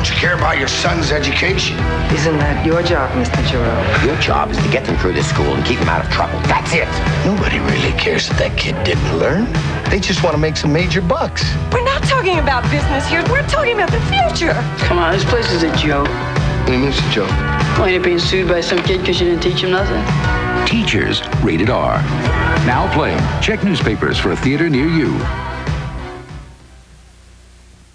don't you care about your son's education? Isn't that your job, Mr. Giroux? Your job is to get them through this school and keep them out of trouble. That's it. Nobody really cares that kid didn't learn. They just want to make some major bucks. We're not talking about business here. We're talking about the future. Come on, this place is a joke. What do you mean it's a joke? Well, you're being sued by some kid because you didn't teach him nothing. Teachers, rated R. Now playing. Check newspapers for a theater near you.